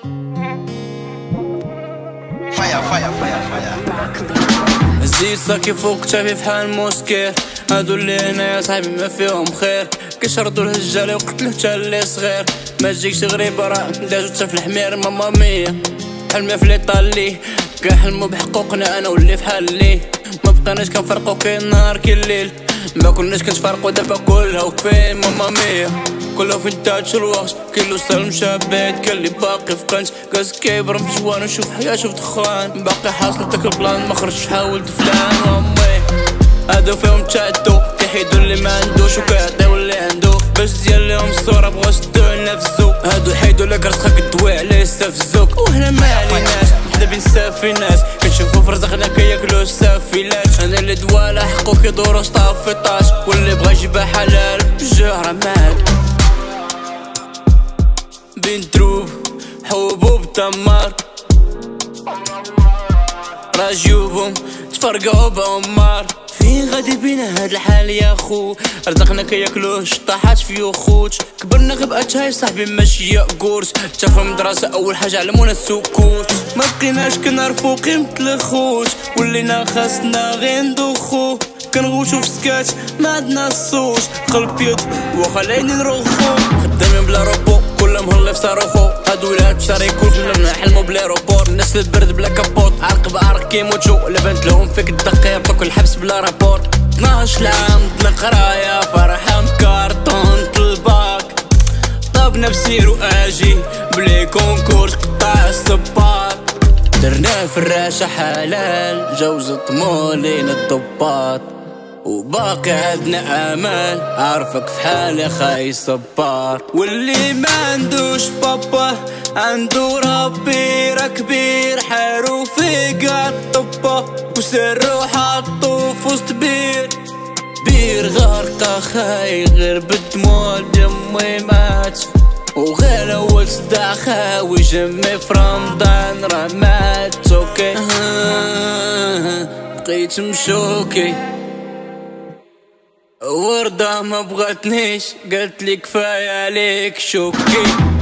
فايا فايا فايا فايا الزيت صاكي فوق كتافي فحال موسكير. هادو اللي هنا يا صاحبي ما فيهم خير، كيشردو الهجالي وقتلو حتى اللي صغير. ما تجيكش غريبة راه دازو حتى في الحمير. ماما ميا حلمي في ليطالي، كنحلمو بحقوقنا انا واللي فحال ليه. ما بقيناش كنفرقو كاين نهار كاين الليل، ما كناش كنتفرقو دابا كلها وكفاين. ماما ميا كلها فين تاتش الوقت، كاين لو سالم شابات كاين اللي باقي في قنت. كاس كيبر في جوان ونشوف حياته في دخان، باقي حاصل داك البلان ما خرجش حاولت فلان. وامي هادو فيهم تشاتو كيحيدو اللي ما عندوش وكيعطيو اللي عندو، باش تزيان ليهم الصورة بغاو يشدو ينافسو. هادو حيدو لك رزقك الدواء عليه يستفزوك، وهنا ما عليناش حنا بين السافينات. كنشوفو في رزقنا كياكلو السافلات، انا اللي دوالا حقو كيدورو صطافي طاش، واللي بغا يجيبها حلال بالجهرة مال. بين تروب حبوب تمار راجيوبهم تفرقعو بعمار. فين غادي بينا هاد الحال يا خو؟ رزقنا كياكلوه شطاحات في وخوت، كبرنا غبقات هاي صاحبي ماشي ياكورت. تا في المدرسة اول حاجة علمونا السكوت، ما بقيناش كنعرفو قيمة الخوت، ولينا خاصنا غير ندوخو. كنغوتو في سكات ما عندنا الصوت، قلب يد واخا العينين نرخو. خدامين بلا روبو كلهم هلا في صاروخو، هادو ولاد شاريكوت ولا نحلمو بلا روبور. الناس في البرد بلا كابوت، عرق بعرق كيموتو، ولا بانت لهم فيك الدقيق طوك الحبس بلا رابور. 12 عام القراية فرحة مكارطون الباك، طابنا بسير واجي بلي كونكورس قطاع السباط. درناه في الراشة حلال جوز طمولين الضباط، وباقي عندنا امال عارفك في حالي خاي صبار. واللي ما عندوش بابا عنده ربي راه كبير، حارو في قاع الطبة وسرو حطو في وسط بير. بير غرقة خاي غير بالدموع دمي مات، وغير اول صداع خاوي جمي في رمضان راه مات. اوكي بقيت مشوكي، وردة ما بغاتنيش قالت لي كفاية عليك شوكي.